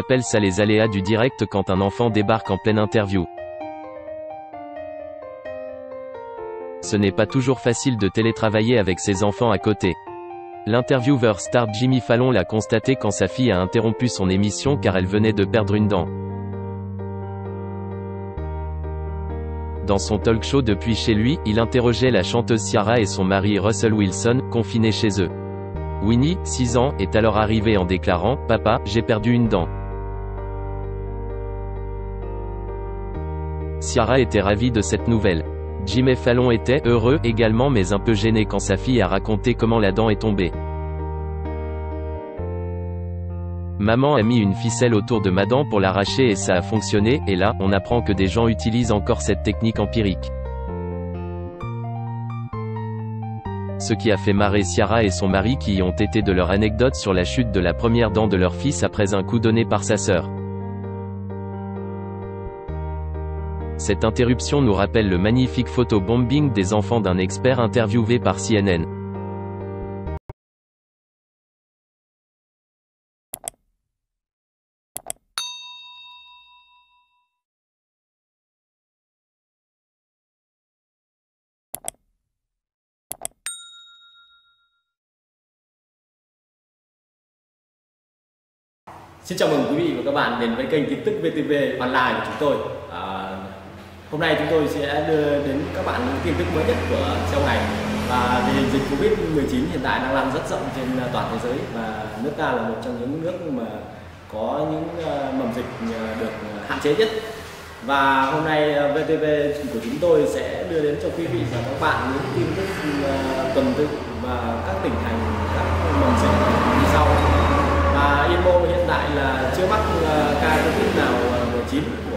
appelle ça les aléas du direct quand un enfant débarque en pleine interview. Ce n'est pas toujours facile de télétravailler avec ses enfants à côté. L'intervieweur star Jimmy Fallon l'a constaté quand sa fille a interrompu son émission car elle venait de perdre une dent. Dans son talk show depuis chez lui, il interrogeait la chanteuse Ciara et son mari Russell Wilson, confinés chez eux. Winnie, 6 ans, est alors arrivée en déclarant « Papa, j'ai perdu une dent ». Ciara était ravie de cette nouvelle. Jimmy Fallon était heureux également mais un peu gêné quand sa fille a raconté comment la dent est tombée. Maman a mis une ficelle autour de ma dent pour l'arracher et ça a fonctionné, et là, on apprend que des gens utilisent encore cette technique empirique. Ce qui a fait marrer Ciara et son mari qui y ont été de leur anecdote sur la chute de la première dent de leur fils après un coup donné par sa sœur. Cette interruption nous rappelle le magnifique photobombing des enfants d'un expert interviewé par CNN. Xin chào mừng quý vị và các bạn đến với kênh tin tức VTV Online của chúng tôi. Hôm nay chúng tôi sẽ đưa đến các bạn những tin tức mới nhất của trong ngày. Và tình hình dịch Covid-19 hiện tại đang lan rất rộng trên toàn thế giới và nước ta là một trong những nước mà có những mầm dịch được hạn chế nhất. Và hôm nay VTV của chúng tôi sẽ đưa đến cho quý vị và các bạn những tin tức tuần tự và các tỉnh thành, các mầm dịch như sau. Và Yên Mô hiện tại là chưa mắc ca Covid nào 19